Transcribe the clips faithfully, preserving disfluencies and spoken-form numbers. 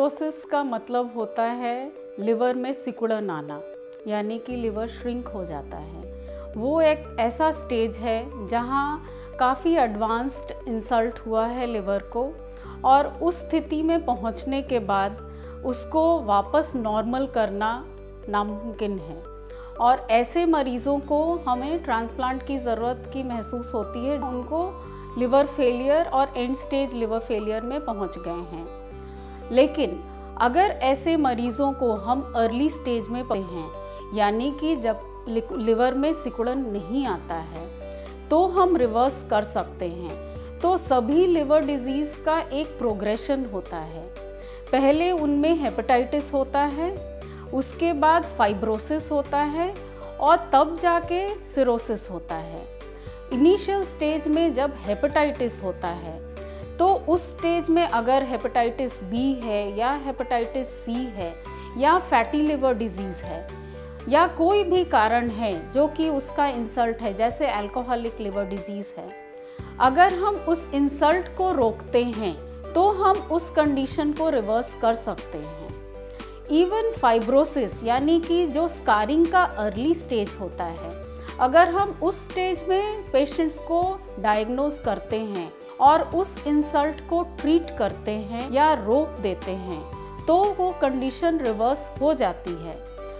Cirrhosis का मतलब होता है लिवर में सिकुड़न आना, यानी कि लिवर श्रिंक हो जाता है। वो एक ऐसा स्टेज है जहाँ काफ़ी एडवांस्ड इंसल्ट हुआ है लिवर को, और उस स्थिति में पहुँचने के बाद उसको वापस नॉर्मल करना नामुमकिन है। और ऐसे मरीज़ों को हमें ट्रांसप्लांट की ज़रूरत की महसूस होती है, उनको लिवर फेलियर और एंड स्टेज लिवर फेलियर में पहुंच गए हैं। लेकिन अगर ऐसे मरीज़ों को हम अर्ली स्टेज में पाते हैं, यानी कि जब लिवर में सिकुड़न नहीं आता है, तो हम रिवर्स कर सकते हैं। तो सभी लिवर डिजीज़ का एक प्रोग्रेशन होता है। पहले उनमें हेपेटाइटिस होता है, उसके बाद फाइब्रोसिस होता है, और तब जाके सिरोसिस होता है। इनिशियल स्टेज में जब हेपेटाइटिस होता है, तो उस स्टेज में अगर हेपेटाइटिस बी है या हेपेटाइटिस सी है या फैटी लिवर डिजीज़ है या कोई भी कारण है जो कि उसका इंसल्ट है, जैसे अल्कोहलिक लिवर डिजीज़ है, अगर हम उस इंसल्ट को रोकते हैं तो हम उस कंडीशन को रिवर्स कर सकते हैं। इवन फाइब्रोसिस यानी कि जो स्कारिंग का अर्ली स्टेज होता है, अगर हम उस स्टेज में पेशेंट्स को डायग्नोज करते हैं और उस इंसल्ट को ट्रीट करते हैं या रोक देते हैं, तो वो कंडीशन रिवर्स हो जाती है।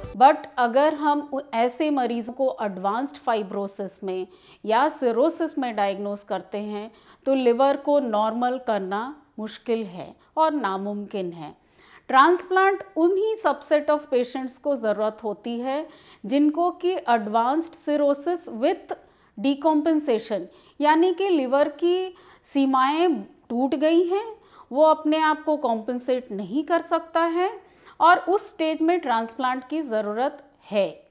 बट अगर हम ऐसे मरीज़ों को एडवांस्ड फाइब्रोसिस में या सिरोसिस में डायग्नोज करते हैं, तो लिवर को नॉर्मल करना मुश्किल है और नामुमकिन है। ट्रांसप्लांट उन्हीं सबसेट ऑफ पेशेंट्स को ज़रूरत होती है जिनको कि एडवांस्ड सिरोसिस विथ डिकम्पेंसेशन, यानी कि लिवर की सीमाएं टूट गई हैं, वो अपने आप को कॉम्पेंसेट नहीं कर सकता है, और उस स्टेज में ट्रांसप्लांट की ज़रूरत है।